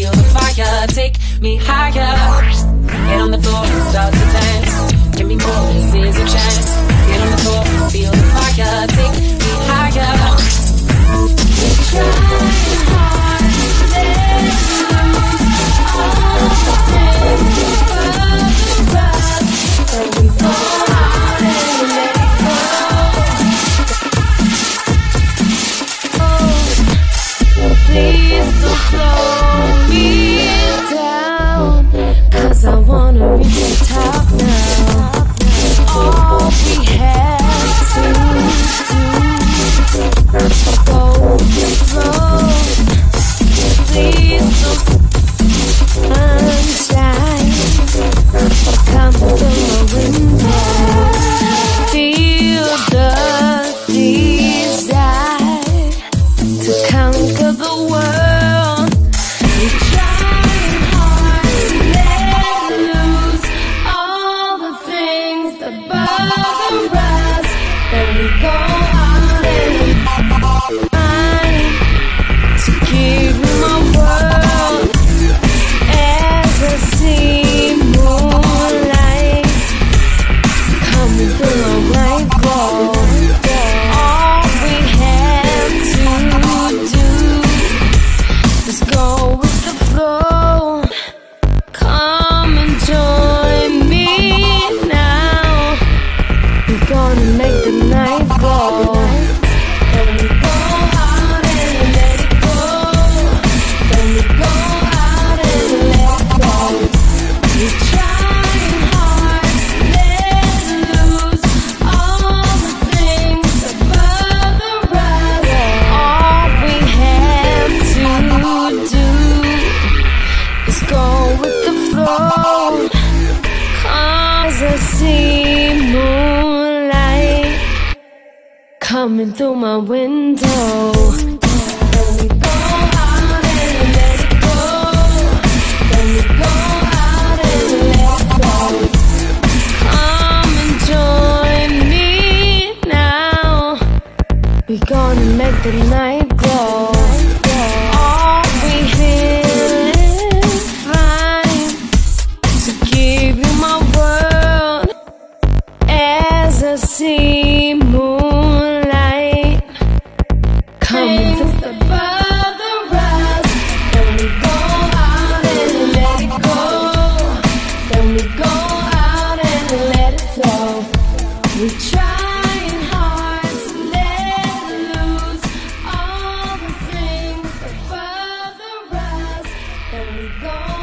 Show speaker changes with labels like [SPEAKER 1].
[SPEAKER 1] feel the fire, take me higher. Get on the floor and start to dance. Give me more, this is a chance. Get on the floor and feel the fire, take me higher. Try hard, let loose all the things above us, and we go out and let it go. Oh, please don't slow me down, 'cause I wanna reach the top now. All we have to do is go with the flow. Please don't sunshine coming through my window. Feel the desire to conquer the world. We trying hard to let loose all the things that bother us. Then we go out and find to give you my world as I see moonlight coming through my right wall. All we have to do is go with the flow. Come and join me now. We're gonna make the night go. Then we go out and let it go. Then we go out and let it go. We're trying hard to let loose all the things that bother us. All we have to do is go with the flow. 'Cause I see moonlight coming through my window. Then we go out and let it go. Then we go out and let it go. Come and join me now. We gonna make the night go. All we feel is fine to give you my world as I see moonlight coming through the bother us. Then we go out and let it go. Then we go out and let it flow. We trying hard to let loose all the things that bother us. Then we go